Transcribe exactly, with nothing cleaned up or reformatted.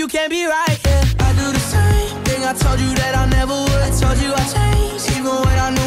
you can't be right, yeah. I do the same thing I told you that I never would. I told you I changed, even when I knew